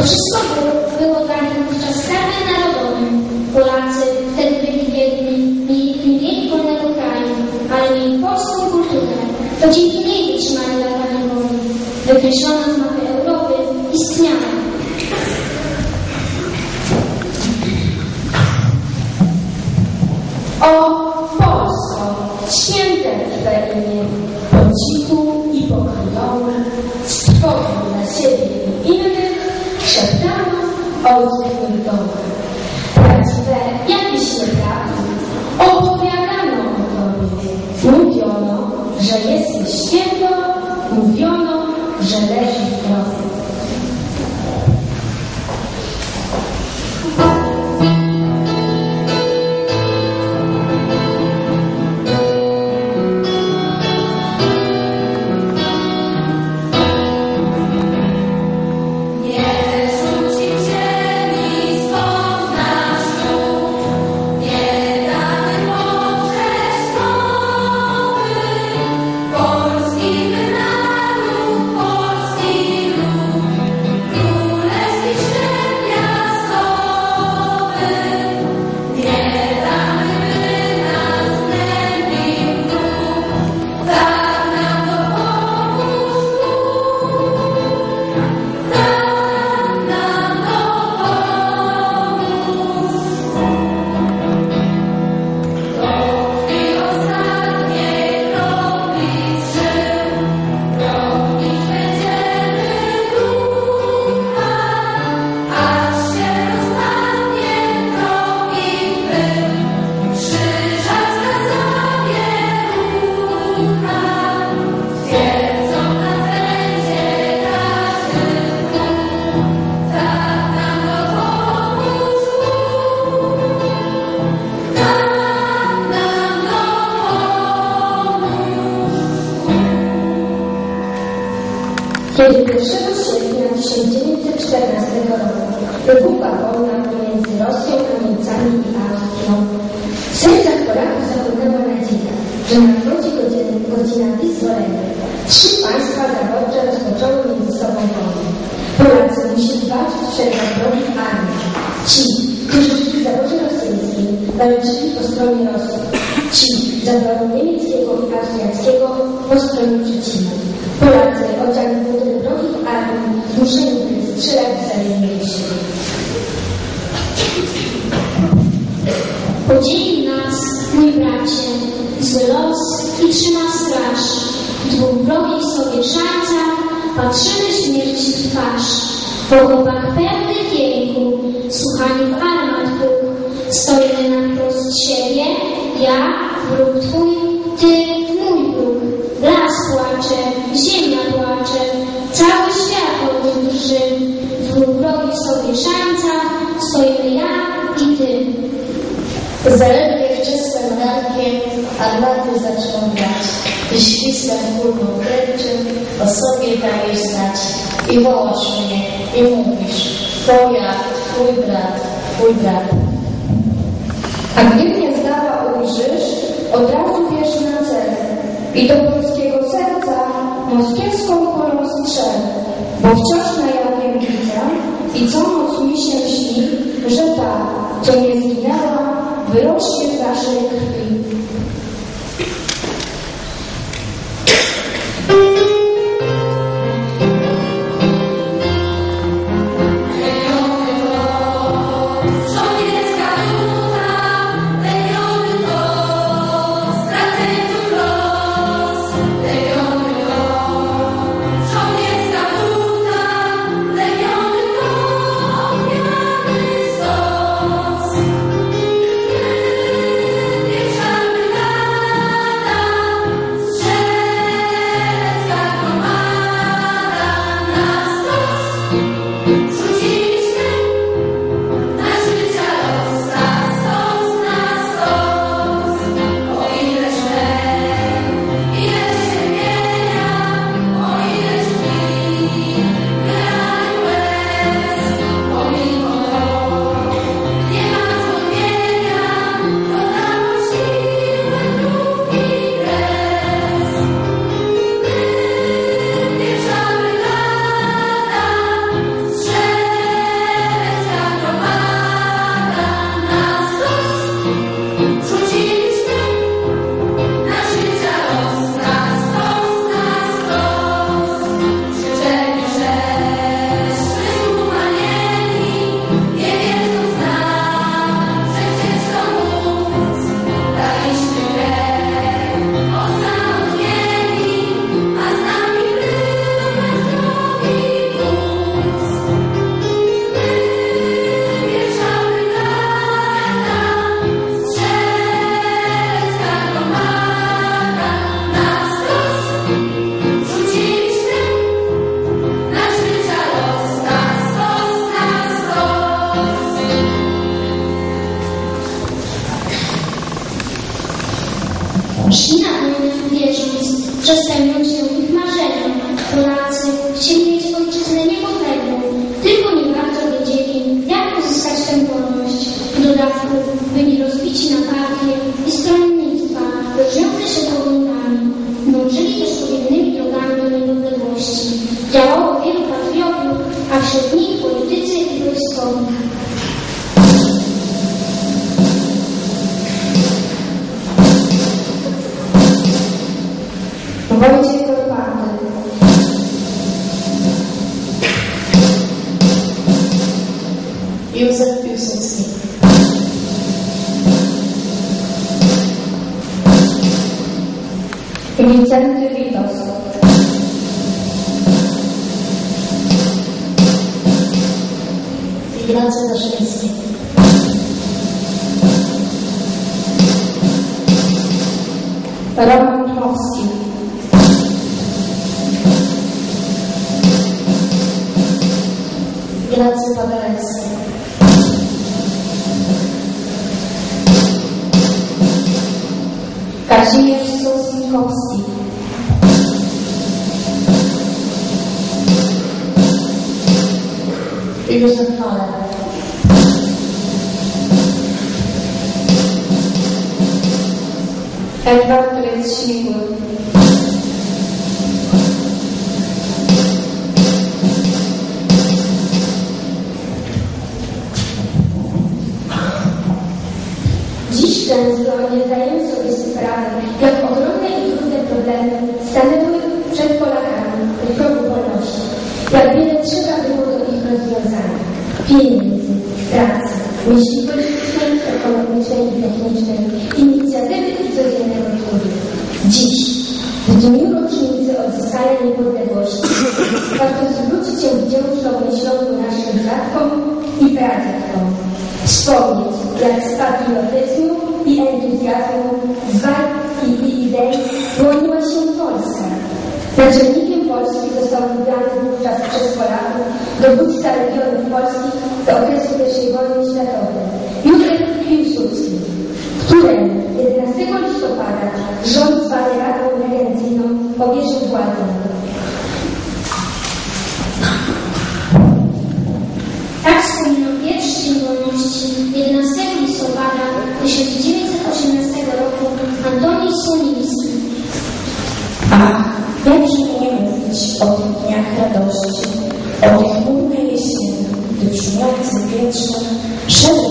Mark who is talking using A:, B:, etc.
A: wszystko było dla nich wówczas skarbem narodowym. Polacy wtedy byli biedni, mieli wolnego kraju, ale mieli polską kulturę. To dzięki niej wytrzymali lata niewoli. Wykreślono z mapy Europy istniała.
B: O Polsko, święte Twe imię, po cichu i pokryjomu, stworzył dla siebie i innych, szeptano o zwykłych domach. Prawdziwe jakieś nieprawdy, opowiadano o Tobie. Mówiono, że jesteś święto, mówiono, że leży w grobie. Kiedy 1 sierpnia 1914 roku wybuchła wojna pomiędzy Rosją a Niemcami i Austrią, w sercach Polaków zapłynęła nadzieja, że nadchodzi godzina wyzwolenia. 3 państwa zaborcze rozpoczęły między sobą wojnę. Polacy musieli walczyć przed wrogich armii. Ci, którzy żyli w zaborze rosyjskim, walczyli po stronie Rosji. Ci, zaboru niemieckiego i austriackiego, po stronie przeciwnej. Polacy, odziani w mundury wrogich armii, zmuszeni byli strzelać wzajemnie do siebie.
A: Podzielił nas, mój bracie, zły los i trzyma straż. W 2 wrogich sobie szańcach patrzymy śmierci w twarz. W okopach pełnych jęku, słuchani w armat puk, stoimy na wprost siebie, ja, wróg Twój, Ty, mój wróg. Las płacze, ziemia płacze, cały świat o tym drży. W 2 wrogich sobie szańcach stoimy ja i Ty.
C: Zaledwie wczesnym rankiem armaty zaczną grać i świstem górną kręczym o sobie dajesz znać i wołasz mnie i mówisz: to ja, twój brat, twój brat.
B: A gdy gniazdała ujrzysz, od razu wiesz na cel i do polskiego serca moskiewską kulą strzel, bo wciąż na jawie widzę i co noc mi się śni, że ta, co nie zginęła, wyrośnie z naszej krwi.
D: Wieczna
A: Szli na wojnę, wierząc, że spełnią się ich marzenia. Polacy chcieli mieć ojczyznę niepodległą, tylko nie bardzo wiedzieli, jak uzyskać tę wolność. W dodatku byli rozbici na partie i stronnictwa, różniące się poglądami. Dążyli też pojedynczymi drogami do niepodległości. Działało wielu patriotów, a wśród nich politycy i wojskowi.
B: Wojciech Korfanty.
C: Józef Piłsudski.
B: Wincenty Witos.
C: Ignacy Daszyński.
B: Roman Dmowski.
C: Ignacy Paderewski.
B: Kazimierz Sosnkowski.
C: Józef Haller.
B: Edward Rydz-Śmigły. Dziś często nie zdajemy sobie sprawy, jak ogromne i trudne problemy stanęły przed Polakami w progu wolności. Jak wiele trzeba było do ich rozwiązania. Pieniędzy, pracy, myśli politycznej, ekonomicznej i technicznej, inicjatywy i codziennego trudu. Dziś, w dniu rocznicy odzyskania niepodległości, warto zwrócić się wdzięczną myślą ku naszym dziadkom i pradziadkom. Wspomnieć, jak z patriotyzmu i entuzjazmu, z walki i idei broniła się Polska. Naczelnikiem Polski został wybrany wówczas przez Polaków dowódca Legionów Polskich z okresu I wojny światowej, Józef Piłsudski, któremu 11 listopada rząd zwany Radą Regencyjną powierzył władzę.
A: Tak wspominał pierwszy dzień wolności 11 listopada 1918 roku Antoni Słonimski.
D: Ach, jakże nie mówić o tych dniach radości, o tych chmurnej jesieni, gdy brzmiący wietrze szedł